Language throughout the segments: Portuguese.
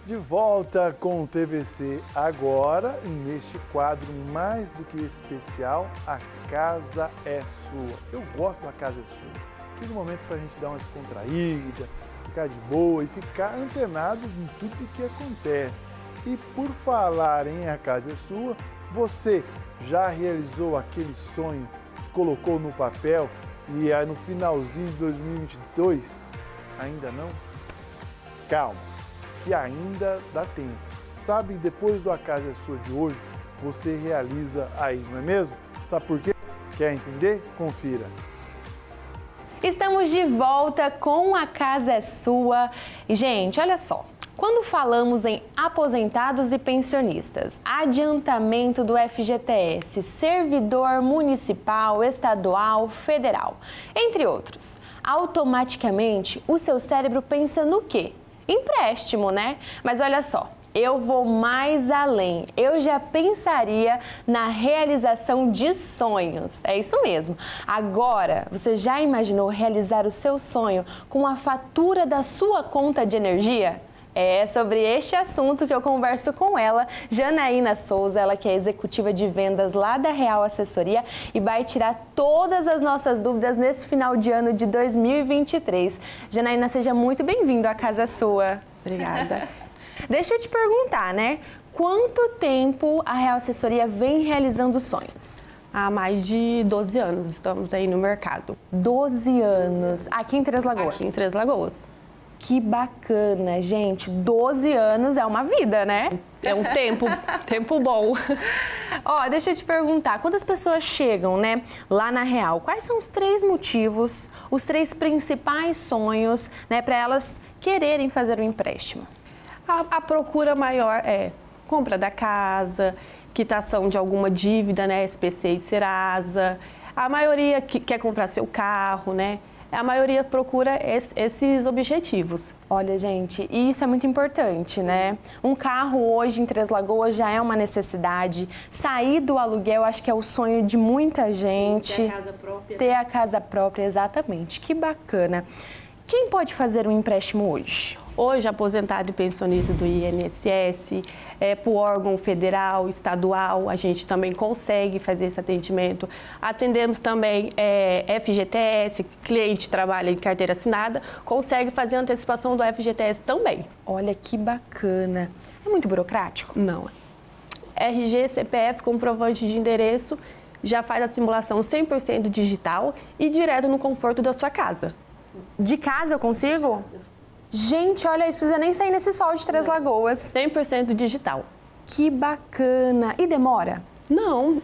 De volta com o TVC agora, neste quadro mais do que especial, A Casa é Sua. Eu gosto da Casa é Sua. Aquele momento para a gente dar uma descontraída, ficar de boa e ficar antenado em tudo que acontece. E por falar em A Casa é Sua, você já realizou aquele sonho, colocou no papel e aí no finalzinho de 2022? Ainda não? Calma, que ainda dá tempo. Sabe, depois do A Casa é Sua de hoje, você realiza aí, não é mesmo? Sabe por quê? Quer entender? Confira. Estamos de volta com A Casa é Sua. E, gente, olha só. Quando falamos em aposentados e pensionistas, adiantamento do FGTS, servidor municipal, estadual, federal, entre outros, automaticamente o seu cérebro pensa no quê? Empréstimo, né? Mas olha só, eu vou mais além. Eu já pensaria na realização de sonhos. É isso mesmo. Agora, você já imaginou realizar o seu sonho com a fatura da sua conta de energia? É sobre este assunto que eu converso com ela, Janaína Souza, ela que é executiva de vendas lá da Real Assessoria e vai tirar todas as nossas dúvidas nesse final de ano de 2023. Janaína, seja muito bem-vinda, A Casa é Sua. Obrigada. Deixa eu te perguntar, né? Quanto tempo a Real Assessoria vem realizando sonhos? Há mais de 12 anos estamos aí no mercado. 12 anos. Aqui em Três Lagoas? Aqui em Três Lagoas. Que bacana, gente. 12 anos é uma vida, né? É um tempo bom. Ó, deixa eu te perguntar, quantas pessoas chegam, né, lá na Real? Quais são os 3 motivos, os 3 principais sonhos, né, para elas quererem fazer um empréstimo? A procura maior é compra da casa, quitação de alguma dívida, né, SPC e Serasa. A maioria que quer comprar seu carro, né? A maioria procura esses objetivos. Olha, gente, e isso é muito importante, né? Um carro hoje em Três Lagoas já é uma necessidade. Sair do aluguel, acho que é o sonho de muita gente. Sim, ter a casa própria. Ter a casa própria, exatamente. Que bacana. Quem pode fazer um empréstimo hoje? Hoje, aposentado e pensionista do INSS, para o órgão federal, estadual, a gente também consegue fazer esse atendimento. Atendemos também FGTS, cliente trabalha em carteira assinada, consegue fazer a antecipação do FGTS também. Olha que bacana. É muito burocrático? Não. RG, CPF, comprovante de endereço, já faz a simulação 100% digital e direto no conforto da sua casa. De casa eu consigo? Gente, olha isso, precisa nem sair nesse sol de Três Lagoas. 100% digital. Que bacana. E demora? Não,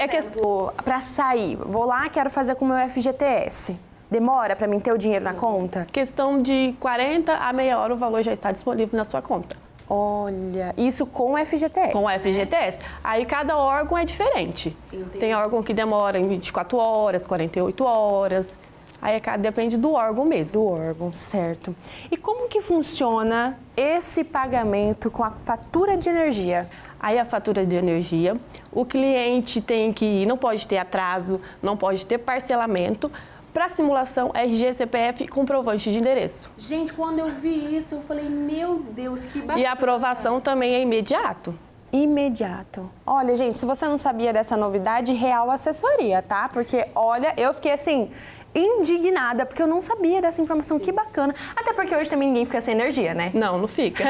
Para sair, vou lá, quero fazer com o meu FGTS. Demora para mim ter o dinheiro na conta? Questão de 40 a meia hora o valor já está disponível na sua conta. Olha, isso com o FGTS? Com o FGTS. Aí cada órgão é diferente. Entendi. Tem órgão que demora em 24 horas, 48 horas... Aí depende do órgão mesmo. Do órgão, certo. E como que funciona esse pagamento com a fatura de energia? Aí a fatura de energia, o cliente não pode ter atraso, não pode ter parcelamento. Para simulação, RG, CPF e comprovante de endereço. Gente, quando eu vi isso, eu falei, meu Deus, que bacana. E a aprovação também é imediato. Imediato. Olha, gente, se você não sabia dessa novidade, Real Assessoria, tá? Porque, olha, eu fiquei assim... indignada, porque eu não sabia dessa informação. Sim. Que bacana. Até porque hoje também ninguém fica sem energia, né? Não fica.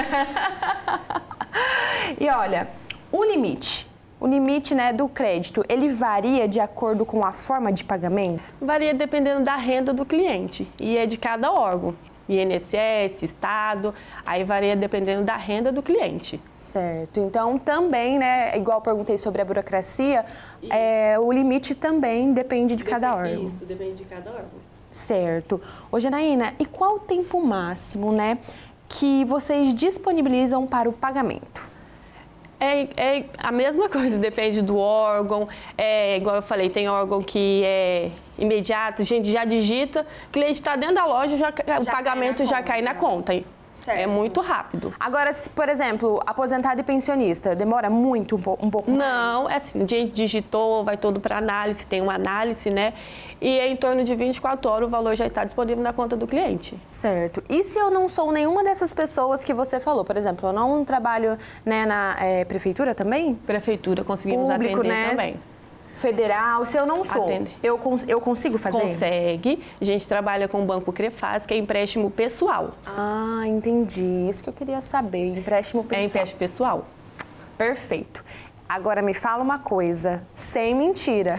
E olha, o limite, né, do crédito, ele varia de acordo com a forma de pagamento? Varia dependendo da renda do cliente e é de cada órgão. INSS, Estado, aí varia dependendo da renda do cliente. Certo. Então, também, né, igual eu perguntei sobre a burocracia, o limite também depende de cada órgão. Isso, depende de cada órgão. Certo. Ô, Janaína, e qual o tempo máximo, né, que vocês disponibilizam para o pagamento? É a mesma coisa, depende do órgão. Igual eu falei, tem órgão que é imediato, a gente já digita, o cliente está dentro da loja, o pagamento já cai na conta. Certo. É muito rápido. Agora, se, por exemplo, aposentado e pensionista, demora muito, um pouco mais? Não, é assim, a gente digitou, vai todo para análise, tem uma análise, né? E em torno de 24 horas o valor já está disponível na conta do cliente. Certo. E se eu não sou nenhuma dessas pessoas que você falou? Por exemplo, eu não trabalho, né, na prefeitura também? Prefeitura, conseguimos Público, atender né? também. Federal, se eu não sou, Atende. eu consigo fazer? Consegue. A gente trabalha com o Banco Crefaz, que é empréstimo pessoal. Ah, entendi. Isso que eu queria saber, empréstimo pessoal. É empréstimo pessoal. Perfeito. Agora me fala uma coisa, sem mentira.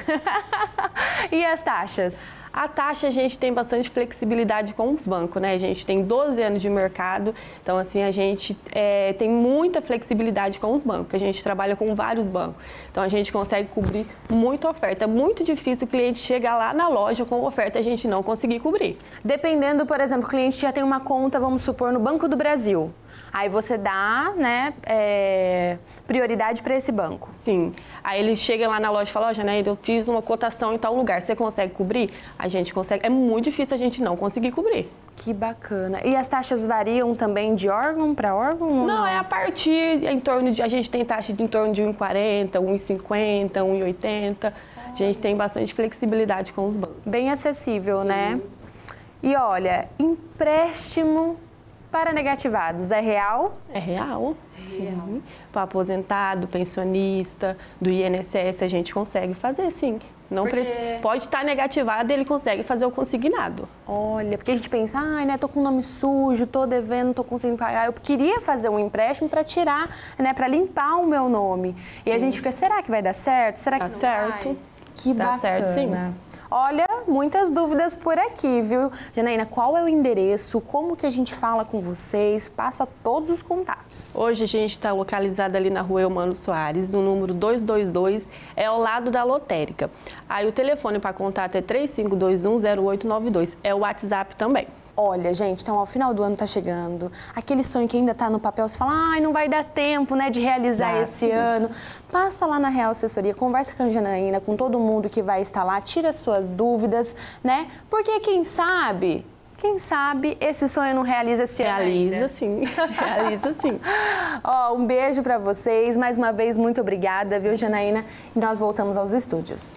E as taxas? A taxa, a gente tem bastante flexibilidade com os bancos, né? A gente tem 12 anos de mercado, então, assim, a gente tem muita flexibilidade com os bancos. A gente trabalha com vários bancos, então a gente consegue cobrir muita oferta. É muito difícil o cliente chegar lá na loja com oferta e a gente não conseguir cobrir. Dependendo, por exemplo, o cliente já tem uma conta, vamos supor, no Banco do Brasil. Aí você dá, né, prioridade para esse banco. Sim. Aí ele chega lá na loja e fala, ó, Janaína, eu fiz uma cotação em tal lugar, você consegue cobrir? A gente consegue. É muito difícil a gente não conseguir cobrir. Que bacana. E as taxas variam também de órgão para órgão? Não, é a partir, em torno de, a gente tem taxa de em torno de 1,40, 1,50, 1,80. A gente tem bastante flexibilidade com os bancos. Bem acessível, Sim. né? E olha, empréstimo para negativados, é real? É real, sim. Para aposentado, pensionista, do INSS, a gente consegue fazer, sim. Não pode estar negativado, ele consegue fazer o consignado. Olha, porque a gente pensa, ai, né, tô com o nome sujo, tô devendo, tô conseguindo pagar. Eu queria fazer um empréstimo para tirar, né, para limpar o meu nome. Sim. E a gente fica, será que vai dar certo? Será que Dá não certo. vai? Que Dá bacana. certo, sim. Olha, muitas dúvidas por aqui, viu? Janaína, qual é o endereço? Como que a gente fala com vocês? Passa todos os contatos. Hoje a gente está localizado ali na rua Eumano Soares, o número 222 é ao lado da lotérica. Aí o telefone para contato é 35210892, é o WhatsApp também. Olha, gente, então, ao final do ano tá chegando, aquele sonho que ainda tá no papel, você fala, ai, não vai dar tempo, né, de realizar esse ano. Passa lá na Real Assessoria, conversa com a Janaína, com todo mundo que vai estar lá, tira suas dúvidas, né, porque quem sabe esse sonho não realiza esse ano ainda. Realiza sim, realiza sim. Ó, um beijo pra vocês, mais uma vez, muito obrigada, viu, Janaína? E nós voltamos aos estúdios.